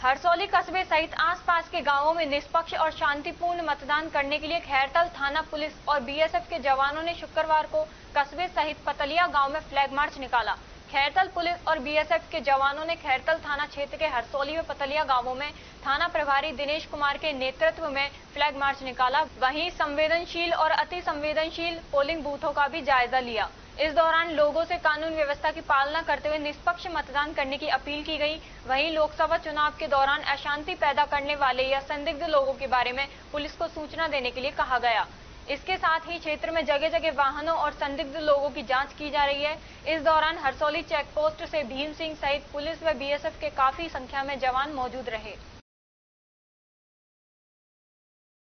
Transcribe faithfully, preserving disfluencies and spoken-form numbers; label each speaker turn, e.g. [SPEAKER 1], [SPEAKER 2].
[SPEAKER 1] हरसौली कस्बे सहित आसपास के गांवों में निष्पक्ष और शांतिपूर्ण मतदान करने के लिए खैरतल थाना पुलिस और बीएसएफ के जवानों ने शुक्रवार को कस्बे सहित पतलिया गांव में फ्लैग मार्च निकाला। खैरतल पुलिस और बीएसएफ के जवानों ने खैरतल थाना क्षेत्र के हरसौली व पतलिया गांवों में थाना प्रभारी दिनेश कुमार के नेतृत्व में फ्लैग मार्च निकाला। वहीं संवेदनशील और अति संवेदनशील पोलिंग बूथों का भी जायजा लिया। इस दौरान लोगों से कानून व्यवस्था की पालना करते हुए निष्पक्ष मतदान करने की अपील की गई। वहीं लोकसभा चुनाव के दौरान अशांति पैदा करने वाले या संदिग्ध लोगों के बारे में पुलिस को सूचना देने के लिए कहा गया। इसके साथ ही क्षेत्र में जगह जगह वाहनों और संदिग्ध लोगों की जांच की जा रही है। इस दौरान हरसौली चेक पोस्ट से भीम सिंह सहित पुलिस व बीएसएफ के काफी संख्या में जवान मौजूद रहे।